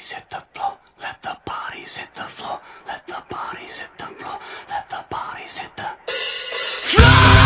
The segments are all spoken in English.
bodies hit the floor. Let the bodies hit the floor. Let the bodies hit the floor. Let the bodies hit the floor.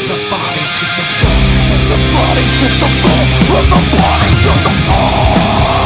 Let the bodies hit the floor.